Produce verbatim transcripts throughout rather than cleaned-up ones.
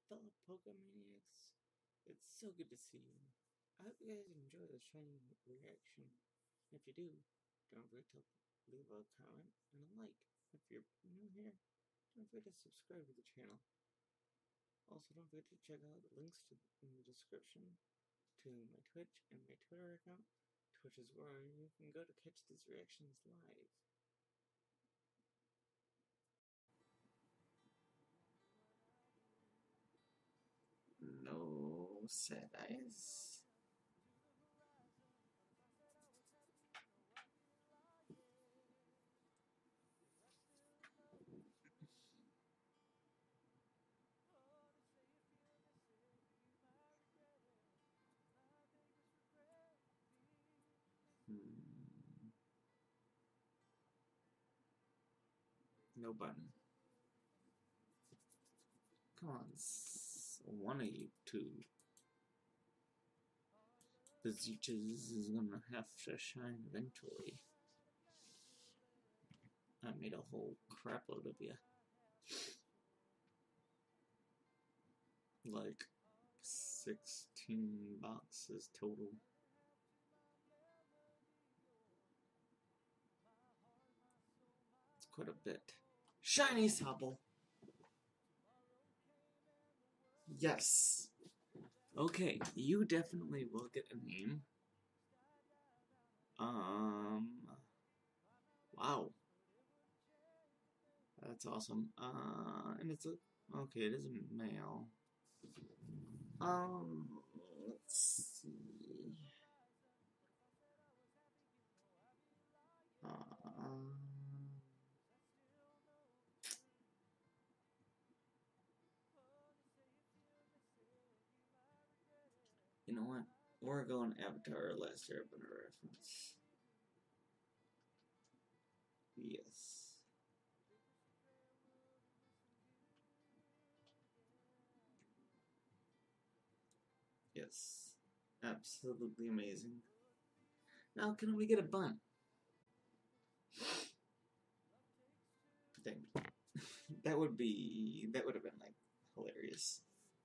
fellow Pokemaniacs, it's so good to see you. I hope you guys enjoy the shiny reaction. If you do, don't forget to leave a comment and a like. If you're new here, don't forget to subscribe to the channel. Also, don't forget to check out the links to, in the description to my Twitch and my Twitter account. Twitch is where you can go to catch these reactions live. No sad eyes. Hmm. No button. Come on, one of you two. The Zeeches is gonna have to shine eventually. I made a whole crapload of you. Like sixteen boxes total. It's quite a bit. Shiny Sobble! Yes! Okay, you definitely will get a name. Um... Wow. That's awesome. Uh, and it's a... Okay, it is a male. Um, let's see. Um... You know what? We're going Avatar Last Airbender reference. Yes. Yes. Absolutely amazing. Now, can we get a bun? Dang. That would be... That would have been, like, hilarious.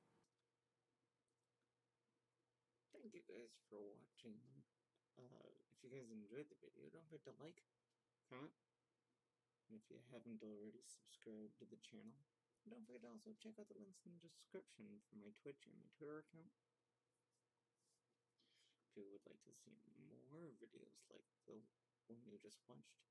Thank you guys for watching. Uh, if you guys enjoyed the video, don't forget to like, comment, and if you haven't already, subscribe to the channel. And don't forget to also check out the links in the description for my Twitch and my Twitter account. If you would like to see more videos like the one you just watched,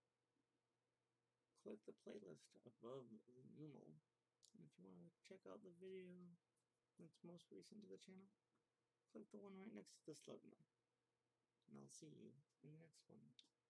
click the playlist above the numeral. And if you want to check out the video that's most recent to the channel, click the one right next to the slug mark. And I'll see you in the next one.